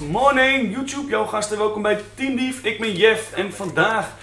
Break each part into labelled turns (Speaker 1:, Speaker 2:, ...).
Speaker 1: morning YouTube, jouw gasten, welkom bij Team Dief. Ik ben Jeff en vandaag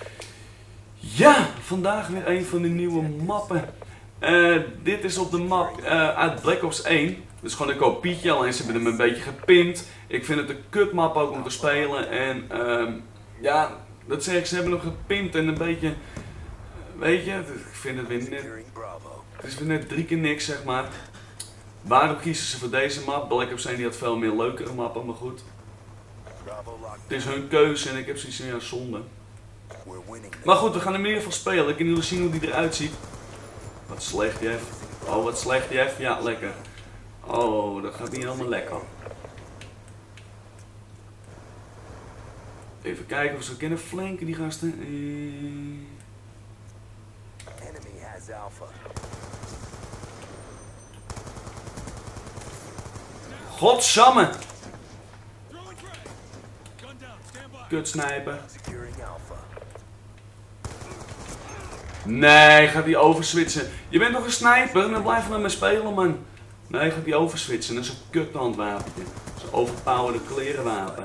Speaker 1: weer een van de nieuwe mappen. Dit is op de map uit Black Ops 1. Dus gewoon een kopietje, alleen ze hebben hem een beetje gepint. Ik vind het een kut map ook om te spelen en ja, dat zeg ik, ze hebben hem gepint en een beetje, weet je, ik vind het weer net, het is weer net 3 keer niks zeg maar. Waarom kiezen ze voor deze map? Black Ops 1 die had veel meer leukere mappen, maar goed. Het is hun keuze en ik heb zoiets van ja, zonde. Maar goed, we gaan hem in ieder geval spelen. Ik kan jullie zien hoe die eruit ziet. Wat slecht, Jeff. Oh, wat slecht, Jeff. Ja, lekker. Oh, dat gaat niet helemaal lekker. Even kijken of ze kunnen flanken, die gasten. Godsamme! Kut snijpen. Nee, gaat hij overswitchen. Je bent nog een sniper en dan blijf je met me spelen, man. Nee, gaat hij overswitchen. Dat is een kuthandwapentje. Dat is een overpowerde klerenwapen.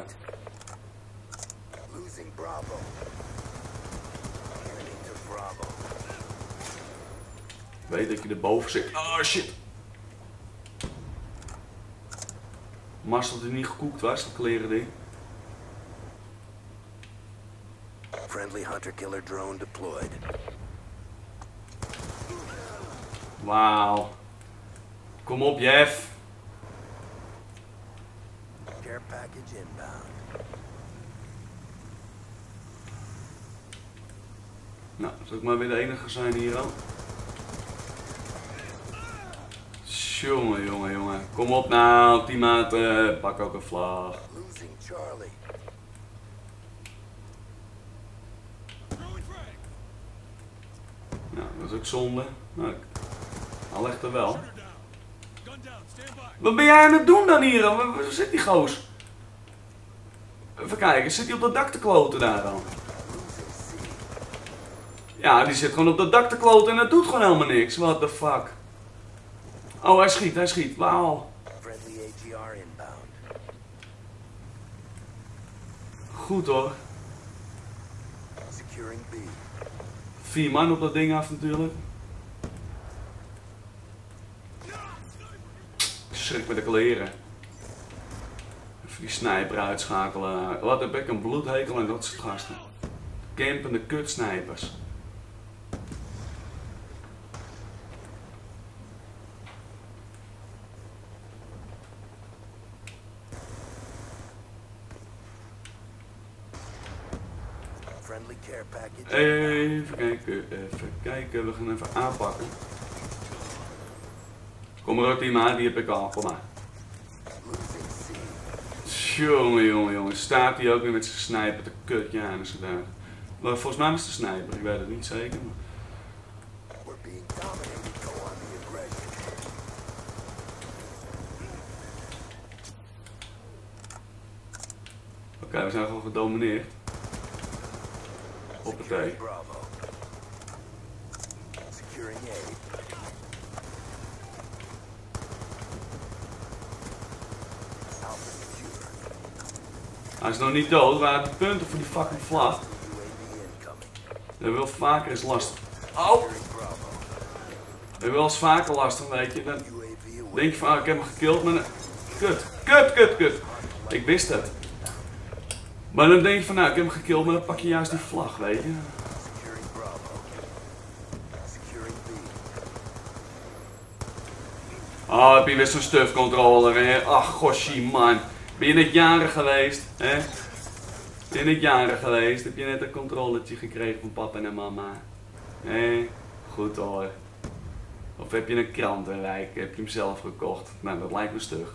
Speaker 1: Weet dat je erboven zit. Oh shit. Mars dat hij niet gekookt was, dat kleren ding.
Speaker 2: Friendly hunter-killer drone deployed.
Speaker 1: Wauw. Kom op, Jeff.
Speaker 2: Care package inbound.
Speaker 1: Nou, zal ik maar weer de enige zijn hier al. Jongen, jongen, jongen. Kom op nou, teammaten. Pak ook een vlag.
Speaker 2: Losing Charlie.
Speaker 1: Nou, dat is ook zonde. Nou, hij legt er wel. Wat ben jij aan het doen dan hier? Waar zit die goos? Even kijken, zit hij op dat dak te kloten daar dan? Ja, die zit gewoon op dat dak te kloten en dat doet gewoon helemaal niks. What the fuck? Oh, hij schiet. Wauw.
Speaker 2: Friendly AGR inbound.
Speaker 1: Goed hoor.
Speaker 2: Securing B.
Speaker 1: 4 man op dat ding af natuurlijk. Schrik met de kleren. Even die sniper uitschakelen. Wat heb ik een bloedhekel en dat soort gasten. Campende kutsnipers.
Speaker 2: Friendly care package.
Speaker 1: Even kijken, we gaan even aanpakken. Kom maar op die maat, die heb ik al, kom maar. Jongen, staat hij ook weer met zijn sniper te kut, ja, en zo daar. Maar volgens mij was het de sniper, ik weet het niet zeker. Oké, we zijn gewoon gedomineerd. Hoppatee.
Speaker 2: Securing A.
Speaker 1: Hij is nog niet dood, waar de punten voor die fucking vlag.
Speaker 2: UAV incoming.
Speaker 1: We hebben wel vaker eens lastig. Oh! We hebben wel eens vaker lastig, weet je. Dan denk je van, ah, ik heb hem gekild, maar kut. Ik wist het. Maar dan denk je van, nou, ik heb hem gekild, maar dan pak je juist die vlag, weet je.
Speaker 2: Securing Bravo. Securing B.
Speaker 1: Oh, heb je weer zo'n stuffcontroller, hè? Ach, goshie, man. Ben je net jarig geweest, hè? Ben je net jarig geweest? Heb je net een controletje gekregen van papa en mama? Hé, goed hoor. Of heb je een krantenwijk? Heb je hem zelf gekocht? Nou, dat lijkt me stug.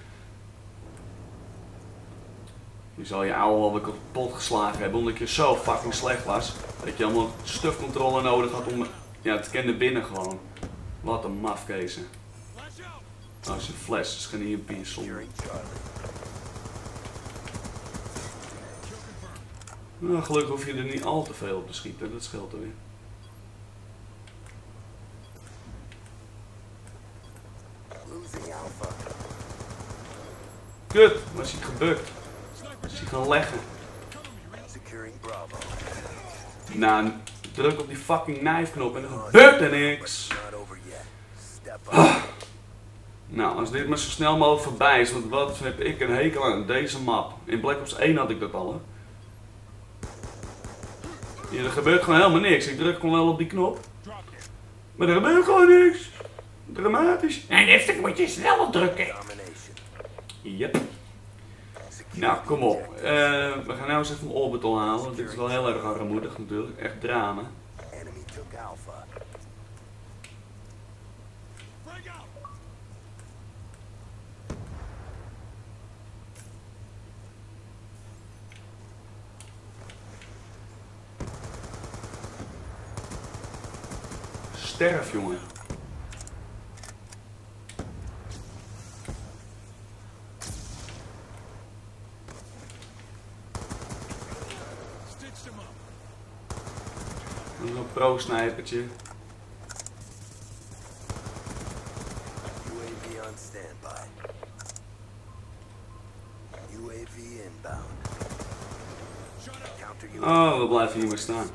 Speaker 1: Je zal je oude wel weer kapot geslagen hebben omdat je zo fucking slecht was. Dat je allemaal stufcontrole nodig had om ja, te kennen binnen gewoon. Wat een mafkezen. Oh, is een fles, dat is geen EMP zonde. Nou, gelukkig hoef je er niet al te veel op te schieten, dat scheelt er weer. Kut, was hij gebukt. die gaan leggen.
Speaker 2: Securing Bravo.
Speaker 1: Nou, druk op die fucking knijfknop en er gebeurt er niks.
Speaker 2: Not over yet. Step up.
Speaker 1: Nou, als dit maar zo snel mogelijk voorbij is, want wat heb ik een hekel aan deze map. In Black Ops 1 had ik dat al, hè. Hier, er gebeurt gewoon helemaal niks. Ik druk gewoon wel op die knop. Maar er gebeurt gewoon niks. Dramatisch. En heftig moet je snel drukken.
Speaker 2: Domination.
Speaker 1: Yep. Nou, kom op. We gaan nou eens even een orbital halen, want dit is wel heel erg armoedig natuurlijk. Echt drama.
Speaker 2: Enemy took Alpha.
Speaker 1: Sterf, jongen. Een pro-snipertje.
Speaker 2: UAV on standby. UAV inbound. Counter UAV.
Speaker 1: Oh, we blijven hier maar staan.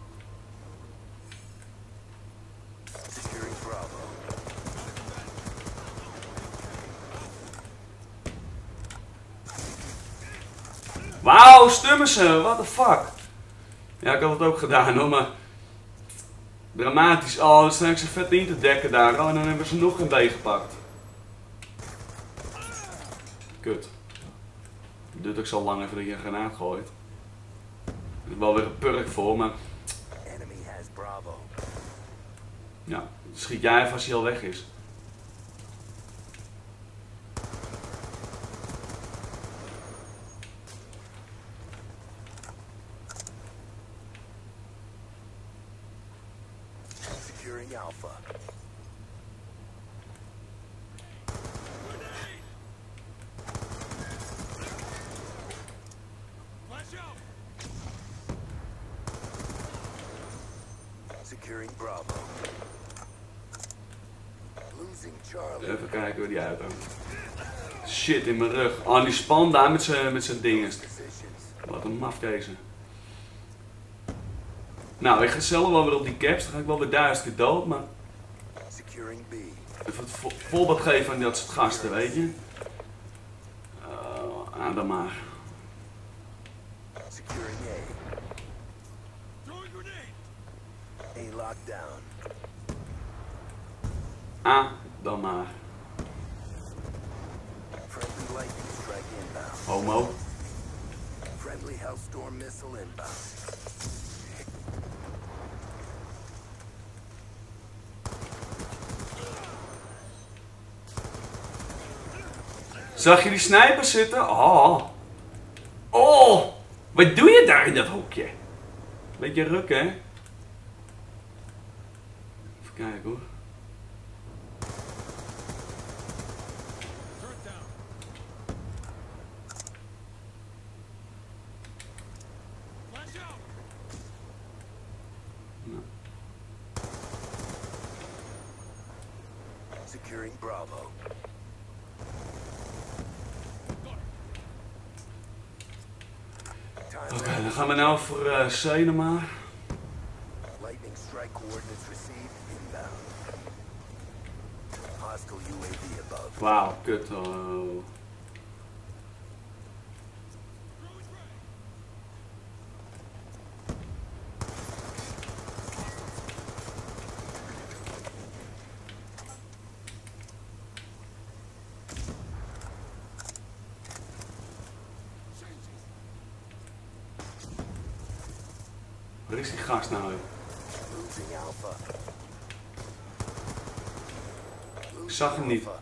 Speaker 2: Securing Bravo.
Speaker 1: Wauw, stummen ze, what the fuck. Ja, ik had het ook gedaan hoor, maar... Dramatisch, oh, dan staan ze vet in te dekken daar. Oh, en dan hebben ze nog een B gepakt. Kut. Het duurt ook zo lang even dat je een granaat gooit. Er is wel weer een perk voor, maar...
Speaker 2: Enemy has Bravo.
Speaker 1: Ja, schiet jij even als hij al weg is.
Speaker 2: Securing Alpha. Securing Bravo. Losing Charlie.
Speaker 1: Even kijken hoe die uithangt. Shit in mijn rug. Oh, die span daar met zijn dingen.
Speaker 2: Positions.
Speaker 1: Wat een mafkezen. Nou, ik ga zelf wel weer op die caps. Dan ga ik wel weer 1000 keer dood, maar...
Speaker 2: Securing B.
Speaker 1: Even het voorbeeld geven aan dat soort gasten, weet je. Aan dan maar.
Speaker 2: Securing A. A locked down.
Speaker 1: Dan maar.
Speaker 2: Friendly lightning strike inbound.
Speaker 1: Homo.
Speaker 2: Friendly Hellstorm missile inbound.
Speaker 1: Zag je die snipers zitten? Oh. Oh. Wat doe je daar in dat hoekje? Beetje rukken, hè? Even kijken hoor.
Speaker 2: Securing Bravo.
Speaker 1: Oké, dan gaan we nou voor Cinema.
Speaker 2: Lightning strike coordinates received inbound. Hostile UAV above.
Speaker 1: Wauw, kut. Oh. Waar is die gast nou? Joh?
Speaker 2: Losing Alpha.
Speaker 1: Ik zag hem niet.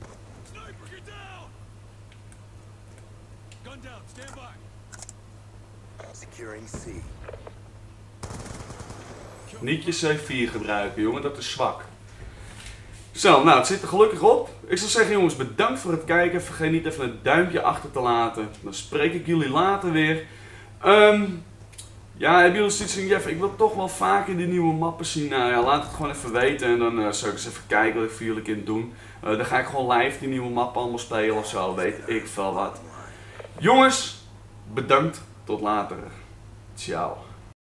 Speaker 2: Securing C.
Speaker 1: Niet je C4 gebruiken, jongen, dat is zwak. Zo, nou, het zit er gelukkig op. Ik zou zeggen, jongens, bedankt voor het kijken. Vergeet niet even een duimpje achter te laten. Dan spreek ik jullie later weer. Ja, hebben jullie zoiets van, Jeff, ik wil toch wel vaker die nieuwe mappen zien. Nou ja, laat het gewoon even weten en dan zal ik eens even kijken wat ik voor jullie kan doen. Dan ga ik gewoon live die nieuwe mappen allemaal spelen of zo, weet ik veel wat. Jongens, Bedankt, tot later. Ciao.